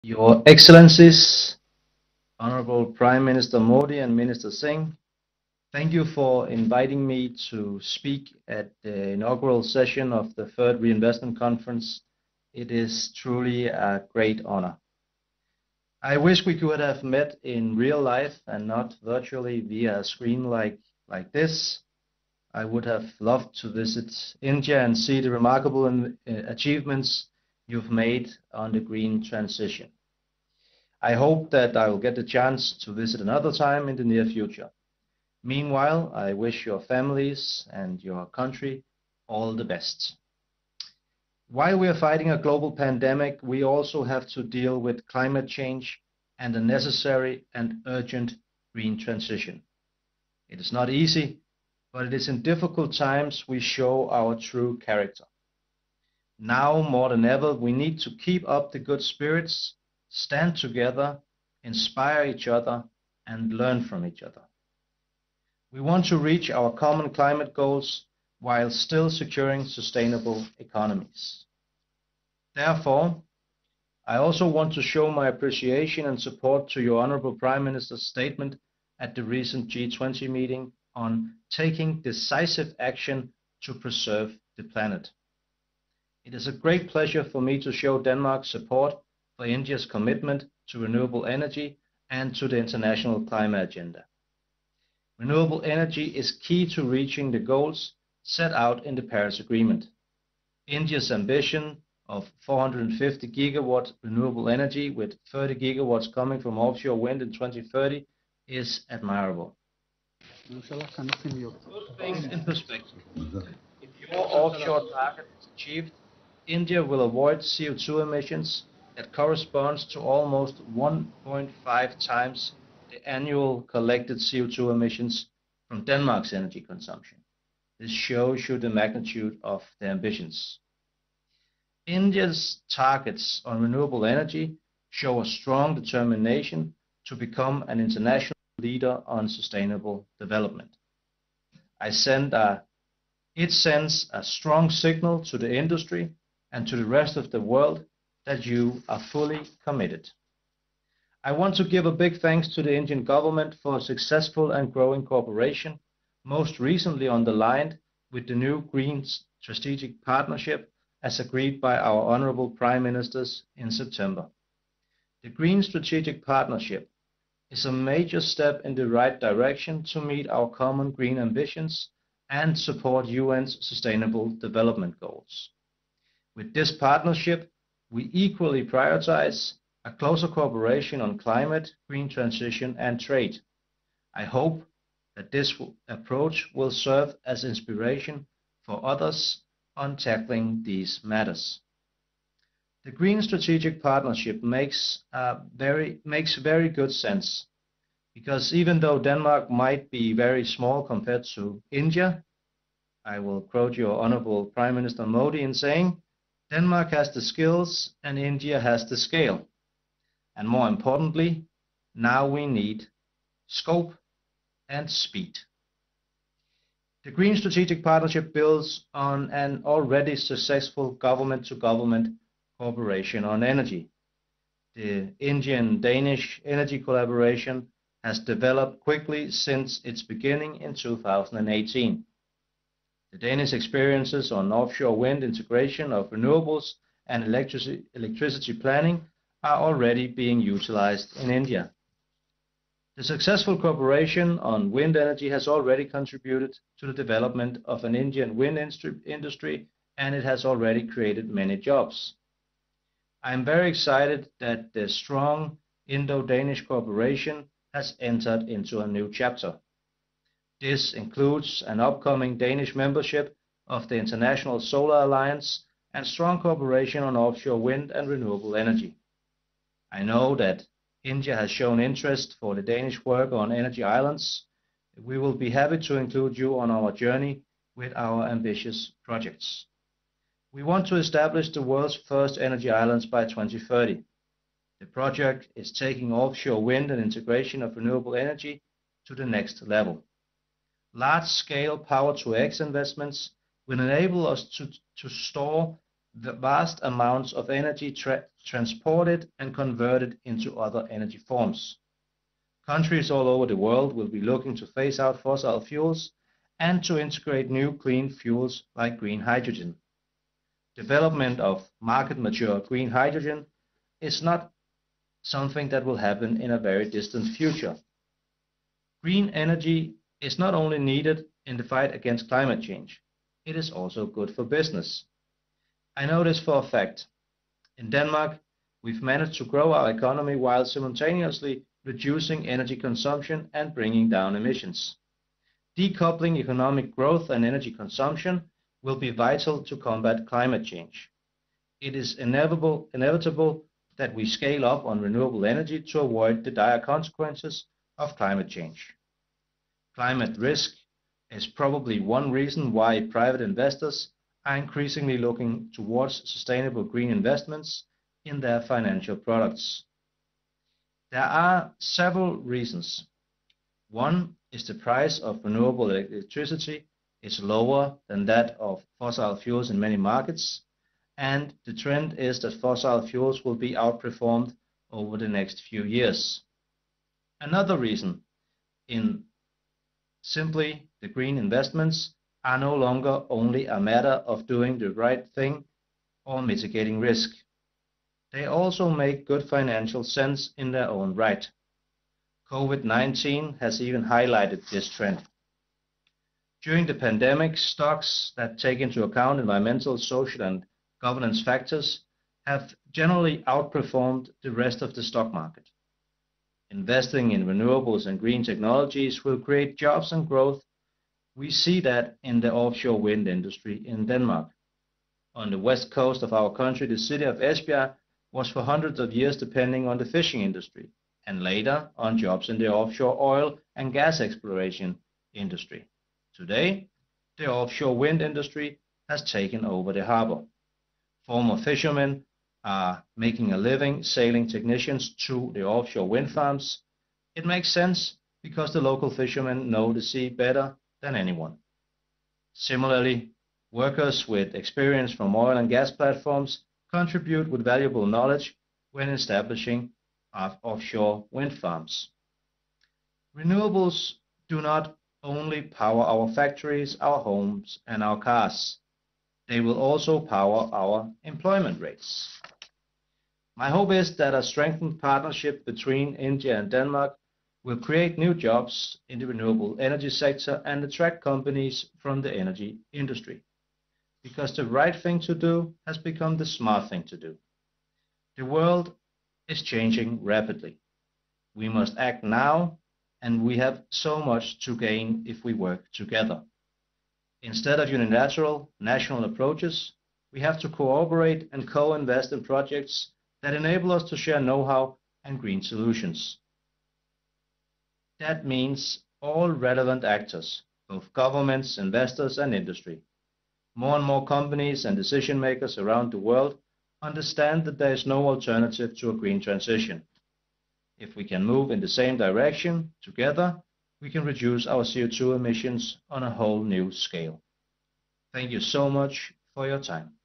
Your Excellencies, Honorable Prime Minister Modi and Minister Singh, thank you for inviting me to speak at the inaugural session of the Third Reinvestment Conference. It is truly a great honor. I wish we could have met in real life and not virtually via a screen like this. I would have loved to visit India and see the remarkable achievements you've made on the green transition. I hope that I will get the chance to visit another time in the near future. Meanwhile, I wish your families and your country all the best. While we are fighting a global pandemic, we also have to deal with climate change and the necessary and urgent green transition. It is not easy, but it is in difficult times we show our true character. Now more than ever, we need to keep up the good spirits, stand together, inspire each other, and learn from each other. We want to reach our common climate goals while still securing sustainable economies. Therefore, I also want to show my appreciation and support to your Honorable Prime Minister's statement at the recent G20 meeting on taking decisive action to preserve the planet. It is a great pleasure for me to show Denmark's support for India's commitment to renewable energy and to the international climate agenda. Renewable energy is key to reaching the goals set out in the Paris Agreement. India's ambition of 450 gigawatt renewable energy with 30 gigawatts coming from offshore wind in 2030 is admirable. Put things in perspective. If your offshore target is achieved, India will avoid CO2 emissions that corresponds to almost 1.5 times the annual collected CO2 emissions from Denmark's energy consumption. This shows you the magnitude of the ambitions. India's targets on renewable energy show a strong determination to become an international leader on sustainable development. It sends a strong signal to the industry and to the rest of the world that you are fully committed. I want to give a big thanks to the Indian government for a successful and growing cooperation, most recently underlined with the new Green Strategic Partnership as agreed by our Honorable Prime Ministers in September. The Green Strategic Partnership is a major step in the right direction to meet our common green ambitions and support UN's Sustainable Development Goals. With this partnership, we equally prioritize a closer cooperation on climate, green transition, and trade. I hope that this approach will serve as inspiration for others on tackling these matters. The Green Strategic Partnership makes very good sense because even though Denmark might be very small compared to India, I will quote your Honorable Prime Minister Modi in saying, Denmark has the skills and India has the scale. And more importantly, now we need scope and speed. The Green Strategic Partnership builds on an already successful government-to-government cooperation on energy. The Indian-Danish energy collaboration has developed quickly since its beginning in 2018. The Danish experiences on offshore wind integration of renewables and electricity planning are already being utilized in India. The successful cooperation on wind energy has already contributed to the development of an Indian wind industry, and it has already created many jobs. I am very excited that the strong Indo-Danish cooperation has entered into a new chapter. This includes an upcoming Danish membership of the International Solar Alliance and strong cooperation on offshore wind and renewable energy. I know that India has shown interest for the Danish work on energy islands. We will be happy to include you on our journey with our ambitious projects. We want to establish the world's first energy islands by 2030. The project is taking offshore wind and integration of renewable energy to the next level. Large-scale power-to-X investments will enable us to store the vast amounts of energy transported and converted into other energy forms. Countries all over the world will be looking to phase out fossil fuels and to integrate new clean fuels like green hydrogen. Development of market mature green hydrogen is not something that will happen in a very distant future. Green energy is not only needed in the fight against climate change, it is also good for business. I know this for a fact. In Denmark, we've managed to grow our economy while simultaneously reducing energy consumption and bringing down emissions. Decoupling economic growth and energy consumption will be vital to combat climate change. It is inevitable that we scale up on renewable energy to avoid the dire consequences of climate change. Climate risk is probably one reason why private investors are increasingly looking towards sustainable green investments in their financial products. There are several reasons. One is the price of renewable electricity is lower than that of fossil fuels in many markets, and the trend is that fossil fuels will be outperformed over the next few years. Another reason in simply the green investments are no longer only a matter of doing the right thing or mitigating risk. They also make good financial sense in their own right. COVID-19 has even highlighted this trend. During the pandemic, stocks that take into account environmental, social, and governance factors have generally outperformed the rest of the stock market. Investing in renewables and green technologies will create jobs and growth. We see that in the offshore wind industry in Denmark. On the west coast of our country, the city of Esbjerg was for hundreds of years depending on the fishing industry, and later on jobs in the offshore oil and gas exploration industry. Today, the offshore wind industry has taken over the harbor. Former fishermen are making a living sailing technicians to the offshore wind farms. It makes sense because the local fishermen know the sea better than anyone. Similarly, workers with experience from oil and gas platforms contribute with valuable knowledge when establishing offshore wind farms. Renewables do not only power our factories, our homes, and our cars. They will also power our employment rates. My hope is that a strengthened partnership between India and Denmark will create new jobs in the renewable energy sector and attract companies from the energy industry. Because the right thing to do has become the smart thing to do. The world is changing rapidly. We must act now, and we have so much to gain if we work together. Instead of unilateral national approaches, we have to cooperate and co-invest in projects that enable us to share know-how and green solutions. That means all relevant actors, both governments, investors, and industry. More and more companies and decision makers around the world understand that there is no alternative to a green transition. If we can move in the same direction together, we can reduce our CO2 emissions on a whole new scale. Thank you so much for your time.